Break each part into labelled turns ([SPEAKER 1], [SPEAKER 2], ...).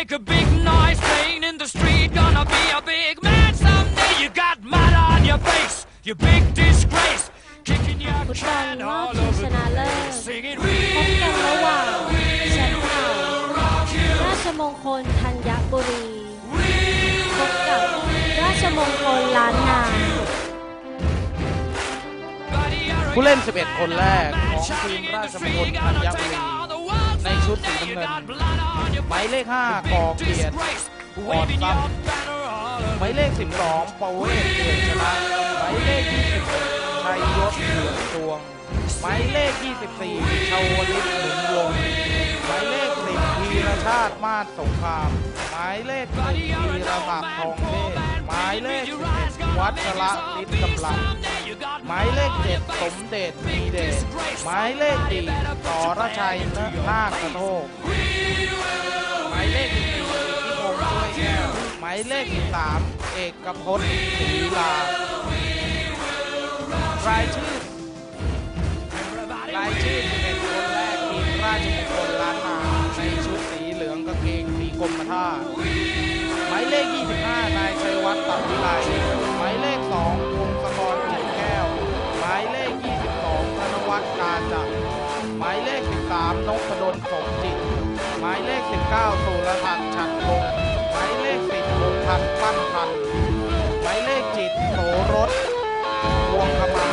[SPEAKER 1] make a big noise playing in the street. Gonna be a big man someday. You got mud on your face, you big disgrace. Kicking your
[SPEAKER 2] ฟุตบอล
[SPEAKER 1] can
[SPEAKER 2] รอบ
[SPEAKER 1] all
[SPEAKER 2] ชิงช
[SPEAKER 1] over
[SPEAKER 2] นะเลิ
[SPEAKER 1] the
[SPEAKER 2] ศ
[SPEAKER 1] place. Singing
[SPEAKER 2] พบกันระหว่างแชมป์เก่าราชมงคลธัญบุรีพบกับราชมงคลล้านนา
[SPEAKER 3] ผู้เล่น 11 คนแรกของทีมราชมงคลธัญบุรีในชุดสีน้ำเงินหมายเลข 5 กอเกียรติออดซับหมายเลข 12 ปวเวศเกียรติชนะหมายเลข 20 ชัยยศเหลืองดวงหมายเลข 24 ชาวลิศหนุนวงหมายเลข 10 วีรชาติมาศสงครามหมายเลข 1 วีรศักดิ์ทองเทพหมายเลข 11 วัชระฤทธิ์กำลังหมายเลข 7 สมเด็จมีเดชหมายเลข 4 สรชัยนาคกระโทกหมายเลข 14 พิพงษ์ช่วยแก้วหมายเลข 13 เอกพจน์ศรีลารายชื่อ11 คนแรกทีมราชมงคลล้านนาในชุดสีเหลืองกางเกงสีกรมท่าหมายเลข 25 นายชัยวัฒน์ตัดวิไลหมายเลข 2 พงศกรจิตแก้วหมายเลข 22 ธนวัฒน์กาจักรหมายเลข 13 นพดลสมจิตหมายเลข 19 สุรทัศน์ฉัตรพงศ์หมายเลข 10 พงพันธ์ปั้นพันธ์หมายเลข 7 โสรสวงขมา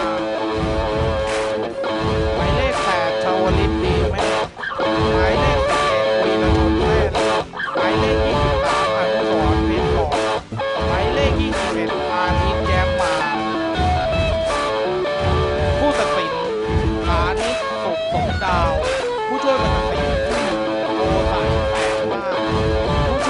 [SPEAKER 3] หมายเลข 8 ชาวลิศดีแม่หมายเลข 11 วีรชนแท้หมายเลข 23 อนุสรณ์เพชรหล่อหมายเลข 21 อาทิตย์แย้มมาผู้ตัดสินฐานิชสุขสมดาวผู้ช่วยผู้ตัดสินโอใส่แปลกมากผู้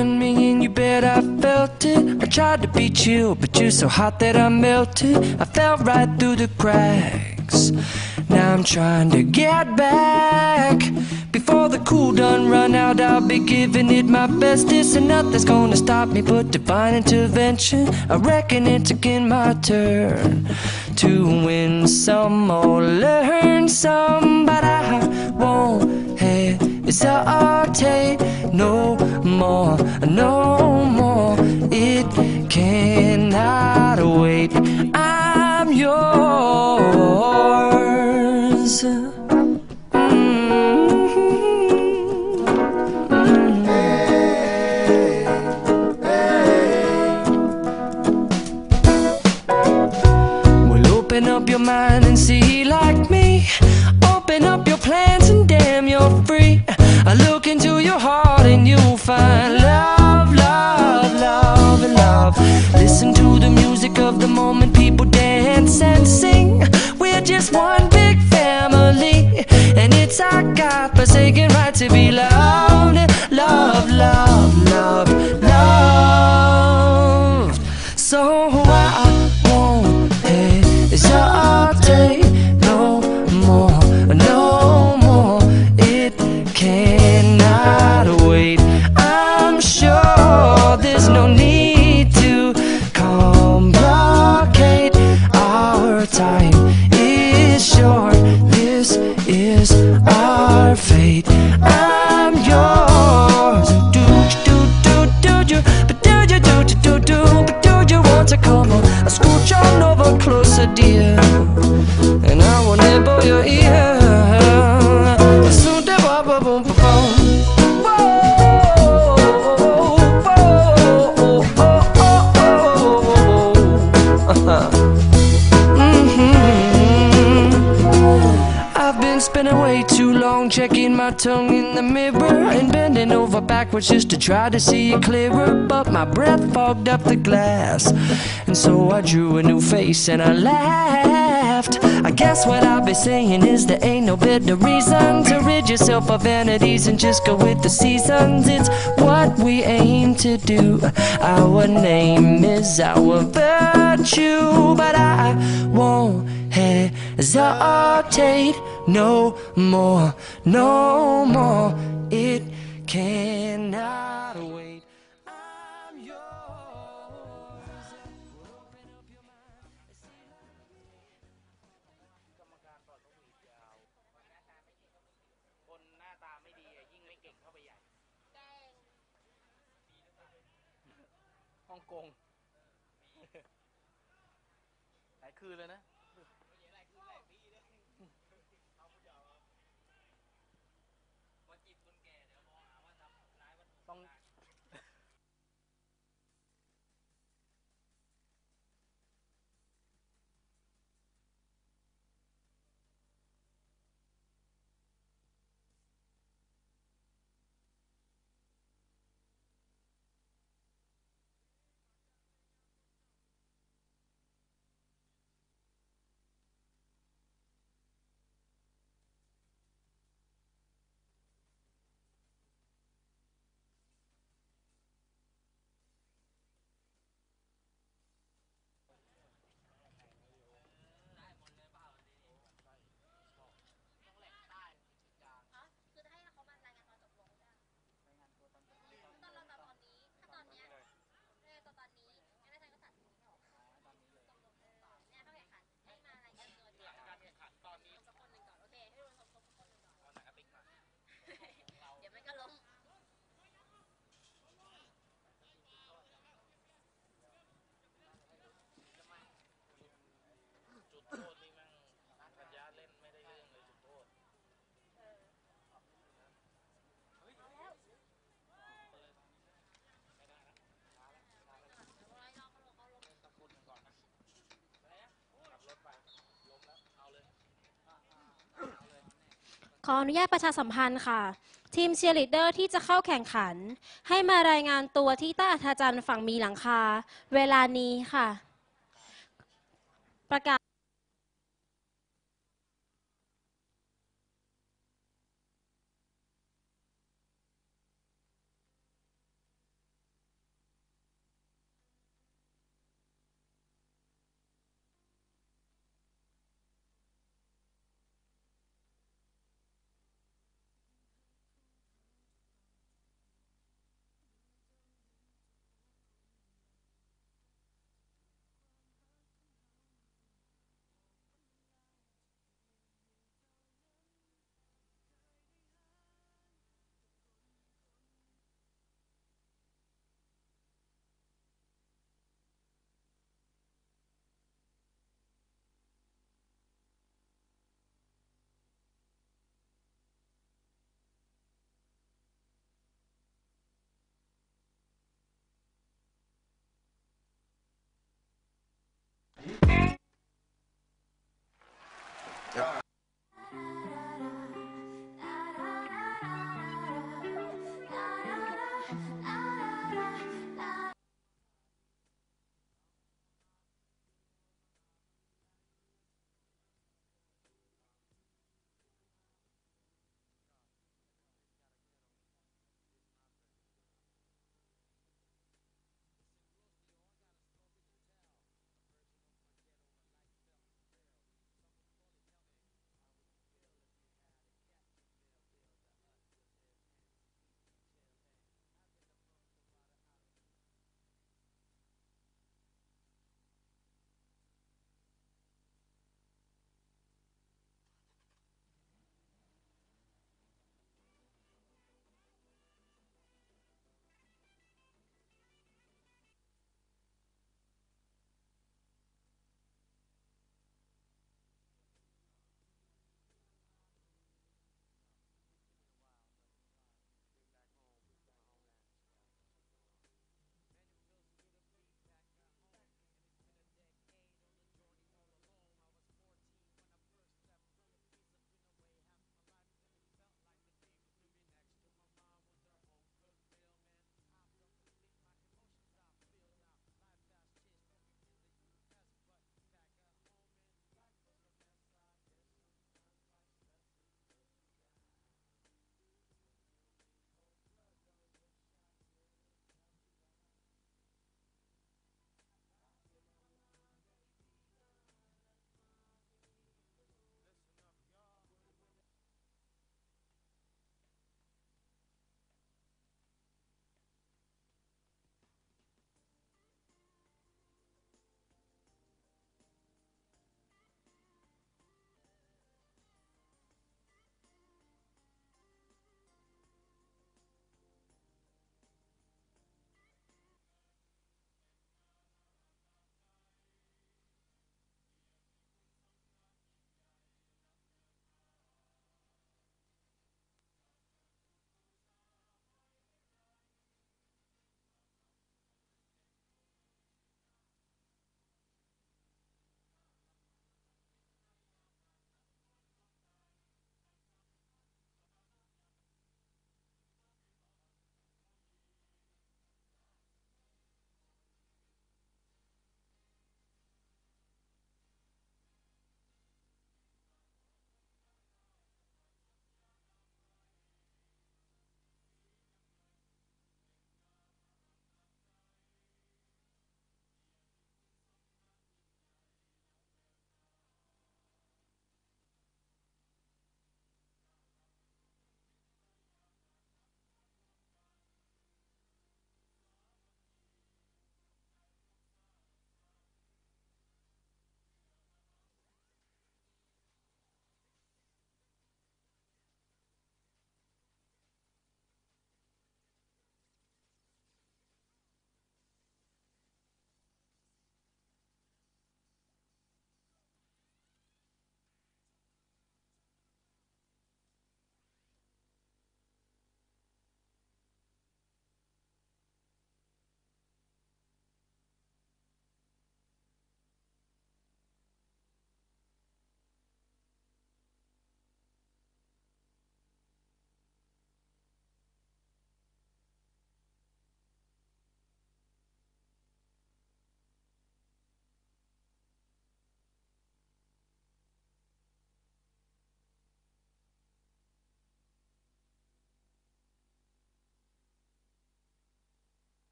[SPEAKER 4] turned me in your bed, I felt it. I tried to be chill, but you're so hot that I melted. I fell right through the cracks. Now I'm trying to get back. Before the cool done run out, I'll be giving it my bestest, and nothing's gonna stop me but divine intervention. I reckon it's again my turn to win some or learn some, but I won't hesitate no more, no more. It cannot wait. I'm yours. Open up your mind and see like me. Open up your plans and damn, you're free. I look into your heart and you'll find love, love, love, and love. Listen to the music of the moment, people dance and sing. We're just one big family, and it's our God-forsaken right to be loved, love, love, love, loved. So I won't hesitate no more, no more. It cannot wait. I'm sure there's no need to complicate. Our time is short. This is our fate. I'm yours. Do do do do do, but do you do do do, but do you want to come on? Scooch on over closer, dear, and I will nibble your ear. Soon the boom boom boom boom. I've been spending way too long checking my tongue in the mirror and bending over backwards just to try to see it clearer, but my breath fogged up the glass, and so I drew a new face and I laughed. I guess what I'll be saying is there ain't no better reason to rid yourself of vanities and just go with the seasons. It's what we aim to do. Our name is our virtue, but I won't hesitate no more, no more. It cannot wait. I'm yours. Open up your mind.
[SPEAKER 3] คนหน้าตาไม่ดียิ่งไม่เก่งเข้าไปใหญ่ฮ่องกงหลายคืนเลยนะต้อง
[SPEAKER 2] ขออนุญาตประชาสัมพันธ์ค่ะทีมเชียร์ลีดเดอร์ที่จะเข้าแข่งขันให้มารายงานตัวที่ใต้อัฐจันทร์ฝั่งมีหลังคาเวลานี้ค่ะประกาศ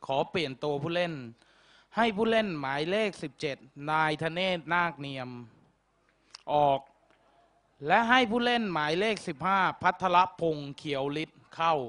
[SPEAKER 3] ขอเปลี่ยนตัวผู้เล่นให้ผู้เล่นหมายเลข17นายธเนศนาคเนียมออกและให้ผู้เล่นหมายเลข15พัทรพงษ์เขียวฤทธิ์เข้า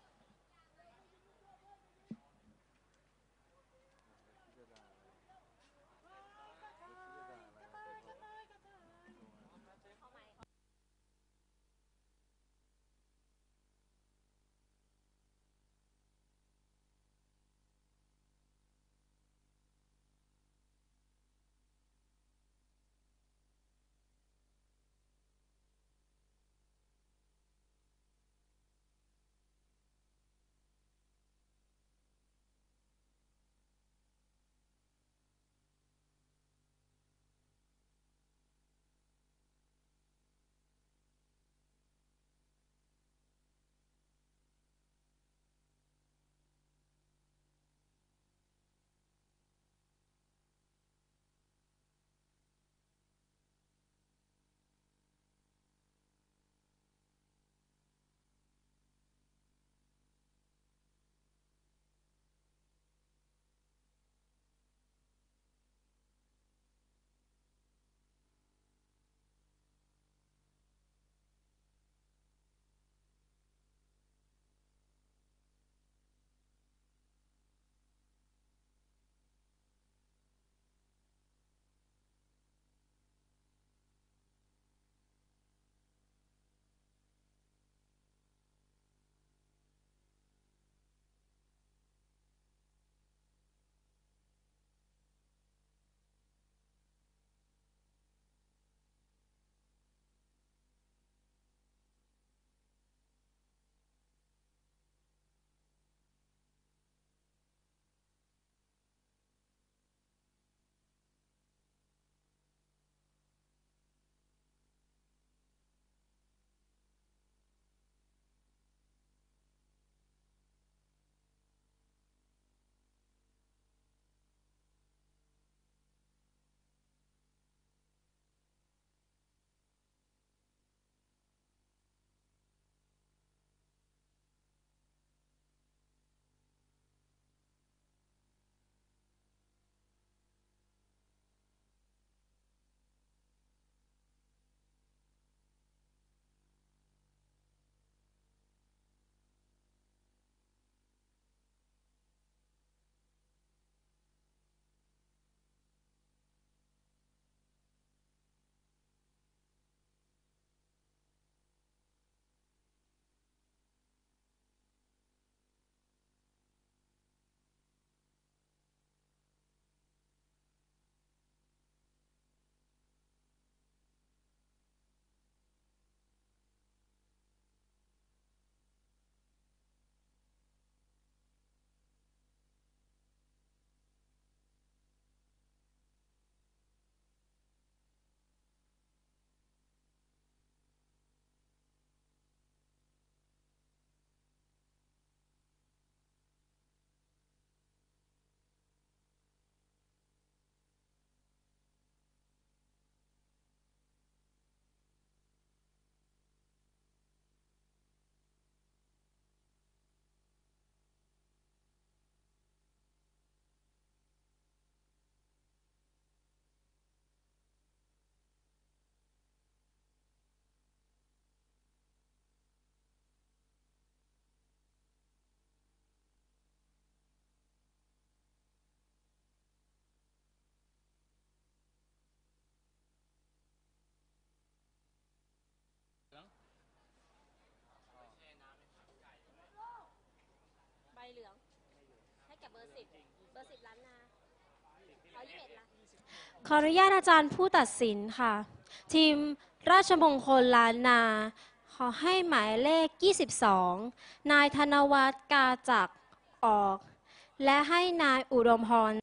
[SPEAKER 2] ใบเหลืองให้แก่เบอร์10ล้านนาเอา21ล้านขออนุญาตอาจารย์ผู้ตัดสินค่ะทีมราชมงคลล้านนาขอให้หมายเลข22นายธนวัฒน์กาจักรออกและให้นายอุดมพร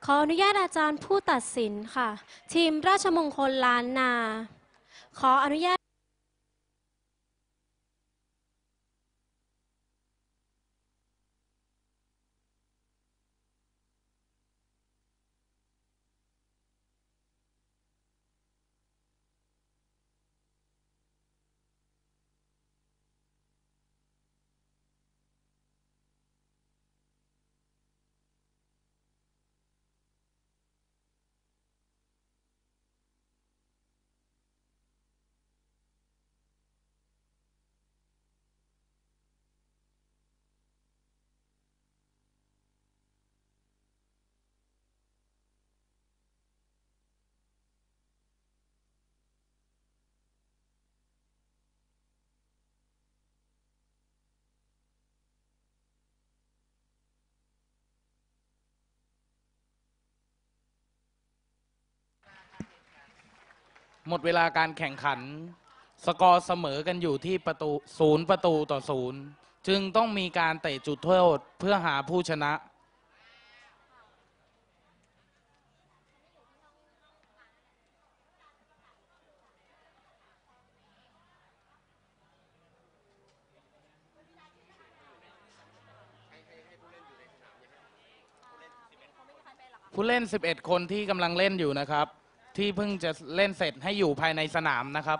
[SPEAKER 2] ขออนุญาตอาจารย์ผู้ตัดสินค่ะ ทีมราชมงคลล้านนา ขออนุญาต
[SPEAKER 3] หมดเวลาการแข่งขันสกอร์เสมอกันอยู่ที่0-0 จึงต้องมีการเตะจุดโทษเพื่อหาผู้ชนะ ผู้เล่น 11 คนที่กำลังเล่นอยู่นะครับ ที่เพิ่งจะเล่นเสร็จให้อยู่ภายในสนามนะครับ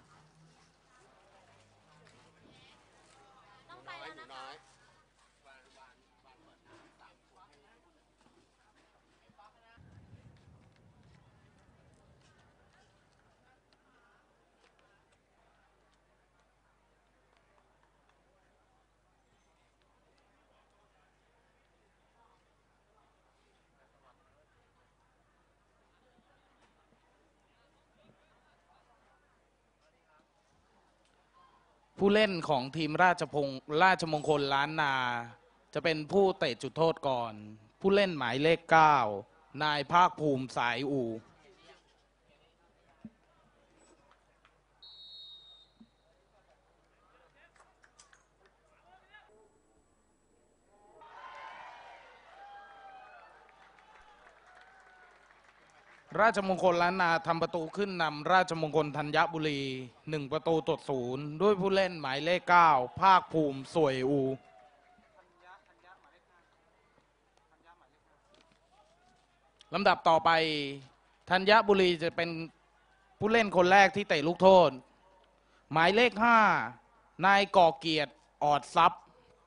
[SPEAKER 3] ผู้เล่นของทีมราชมงคลล้านนา จะเป็นผู้เตะจุดโทษก่อน ผู้เล่นหมายเลข 9 นายภาคภูมิสายอู่ราชมงคลล้านนาทำประตูขึ้นนำราชมงคลธัญบุรี1-0 ด้วยผู้เล่นหมายเลข 9 ภาคภูมิสวยอูลำดับต่อไปธัญบุรีจะเป็นผู้เล่นคนแรกที่เตะลูกโทษหมายเลข 5 นายก่อเกียรติออดทรัพย์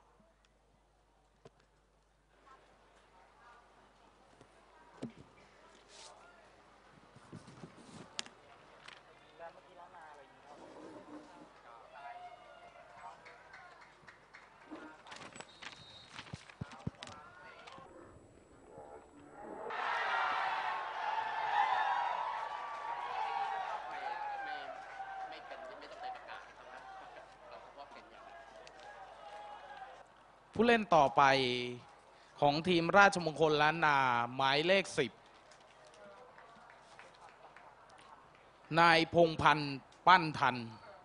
[SPEAKER 3] ผู้เล่นต่อไปของทีมราชมงคลล้านนาหมายเลข 10 นายพงพันธ์ปั้นทัน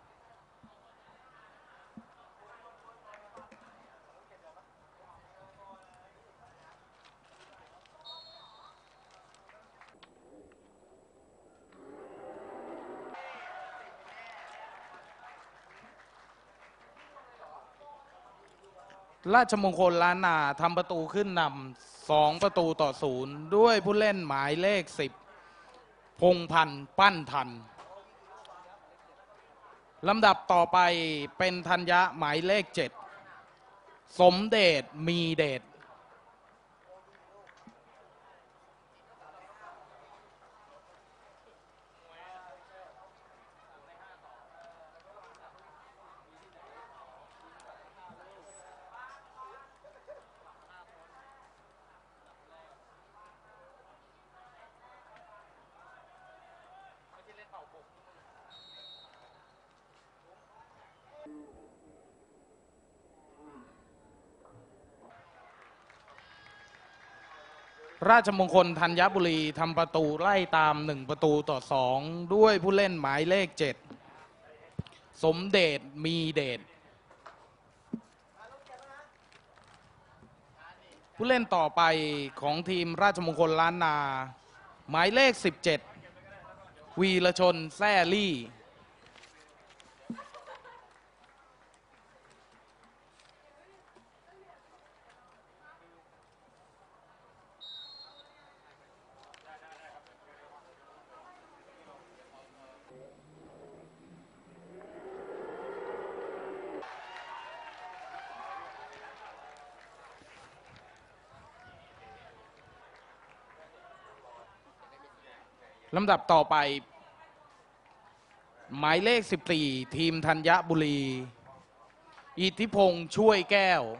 [SPEAKER 3] ราชมงคลล้านนาทำประตูขึ้นนำ2-0 ด้วยผู้เล่นหมายเลข 10 พงพันธ์ปั้นทันลำดับต่อไปเป็นธัญญะหมายเลข 7 สมเดชมีเดชราชมงคลธัญบุรีทำประตูไล่ตาม1-2 ด้วยผู้เล่นหมายเลข 7 สมเดชมีเดชผู้เล่นต่อไปของทีมราชมงคลล้านนาหมายเลข17วีรชนแซ่ลี่ลำดับต่อไปหมายเลข14ทีมธัญบุรีอิทธิพงษ์ช่วยแก้ว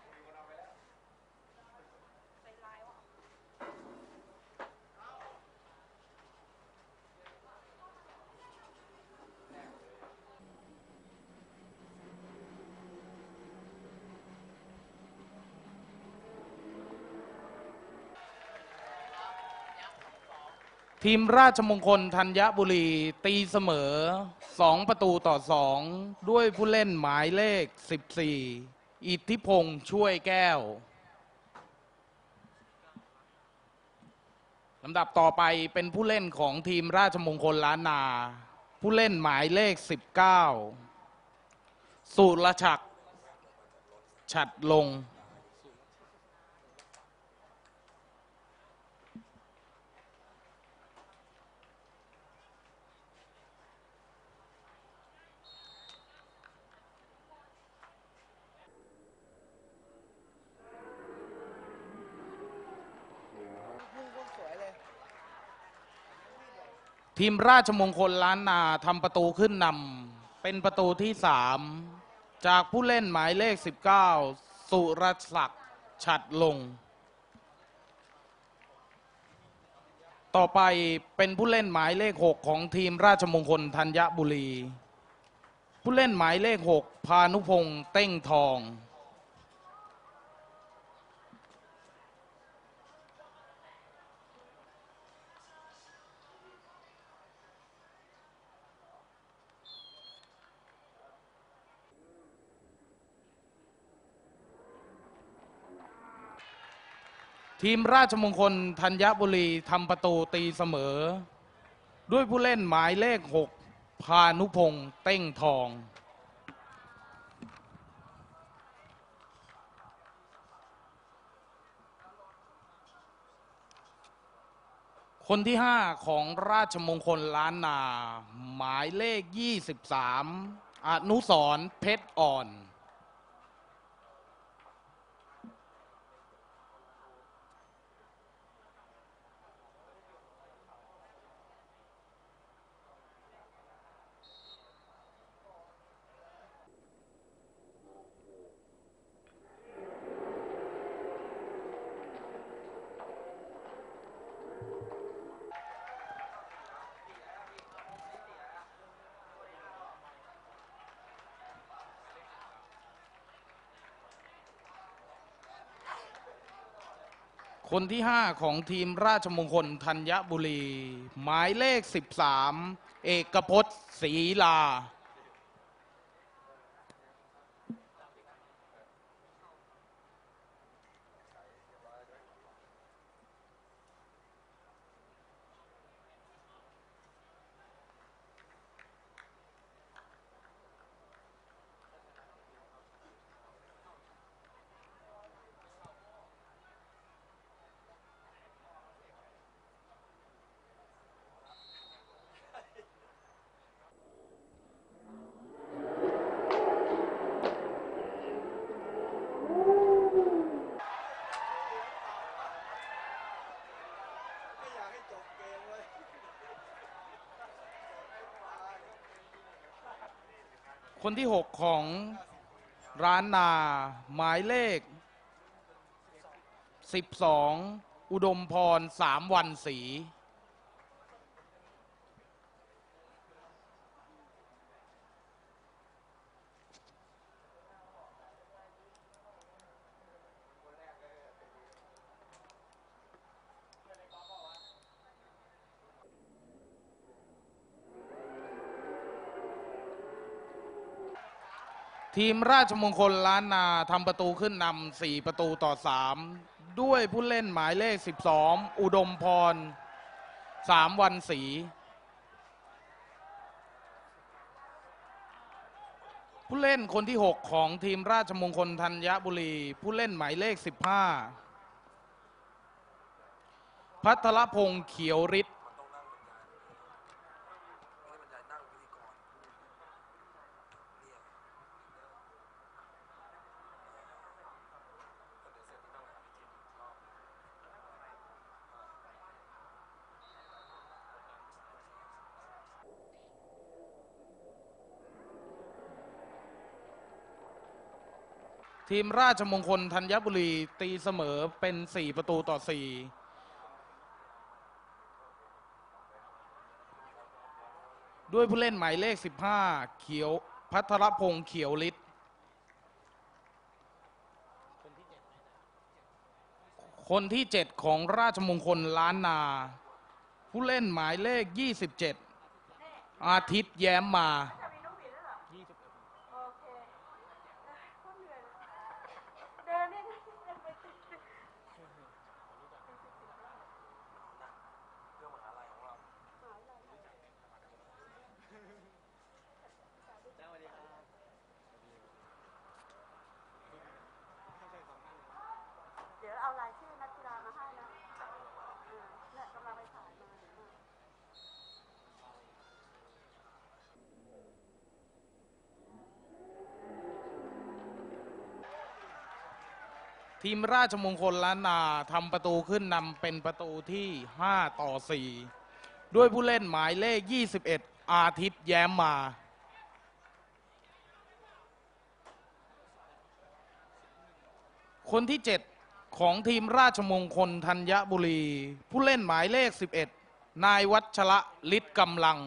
[SPEAKER 3] ทีมราชมงคลธัญบุรีตีเสมอ2-2ด้วยผู้เล่นหมายเลข14อิทธิพงษ์ช่วยแก้วลำดับต่อไปเป็นผู้เล่นของทีมราชมงคลล้านนาผู้เล่นหมายเลข19สุรศักดิ์ฉัตรลงทีมราชมงคลล้านนาทำประตูขึ้นนำเป็นประตูที่3จากผู้เล่นหมายเลข19สุรศักดิ์ฉัตรลงต่อไปเป็นผู้เล่นหมายเลข6ของทีมราชมงคลธัญบุรีผู้เล่นหมายเลข6พานุพงษ์เต้งทองทีมราชมงคลธัญบุรีทำประตูตีเสมอด้วยผู้เล่นหมายเลข6พานุพงษ์เต้งทองคนที่5ของราชมงคลล้านนาหมายเลข23อนุสรณ์เพชรอ่อนคนที่5ของทีมราชมงคลธัญบุรีหมายเลข13เอกพจน์ศรีลาคนที่6ของร้านนาหมายเลข12อุดมพร3วันศรีทีมราชมงคลล้านนาทำประตูขึ้นนำ4-3 ด้วยผู้เล่นหมายเลข 12 อุดมพร 3 วันศรีผู้เล่นคนที่ 6 ของทีมราชมงคลธัญบุรีผู้เล่นหมายเลข 15 พัทรพงษ์เขียวฤทธิ์ทีมราชมงคลธัญบุรีตีเสมอเป็น4 ประตูต่อ 4ด้วยผู้เล่นหมายเลข 15 เขียวพัทรพงษ์เขียวฤทธิ์คนที่ 7 ของราชมงคลล้านนาผู้เล่นหมายเลข 27 อาทิตย์แย้มมา
[SPEAKER 5] เดี๋ยวเอารายชื่อนักกีฬามาให้นะเนี่ยกำลังไปถ่ายมา
[SPEAKER 3] ทีมราชมงคลล้านนาทำประตูขึ้นนำเป็นประตูที่ 5 ต่อ 4 ด้วยผู้เล่นหมายเลข 21 อาทิตย์แย้มมาคนที่ 7 ของทีมราชมงคลธัญบุรีผู้เล่นหมายเลข 11 นายวัชระฤทธิ์กำลัง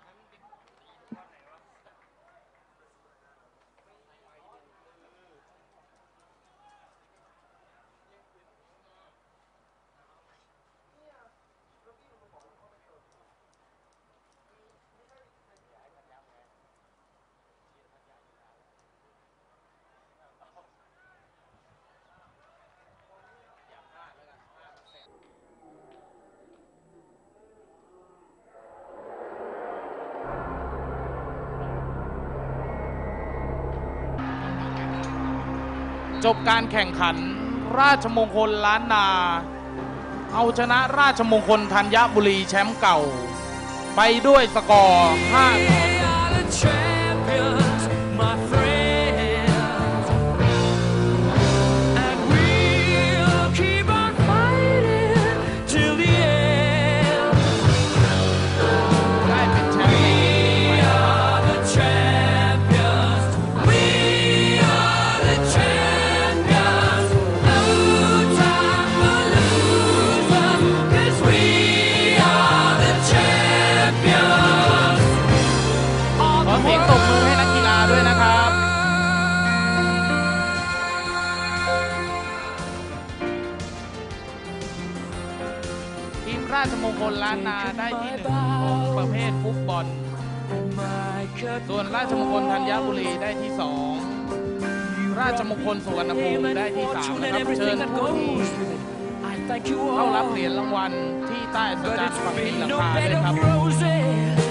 [SPEAKER 3] จบการแข่งขันราชมงคลล้านนาเอาชนะราชมงคลธัญบุรีแชมป์เก่าไปด้วยสกอร์ราชมงคลล้านนาได้ที่ 1 ของประเภทฟุตบอลส่วนราชมงคลธัญบุรีได้ที่ 2ราชมงคลสุวรรณภูมิได้ที่ 3นะครับเชิญผู้ที่เข้ารับเหรียญรางวัลที่ใต้อาจารย์ฝั่งที่หลังคาเลยครับ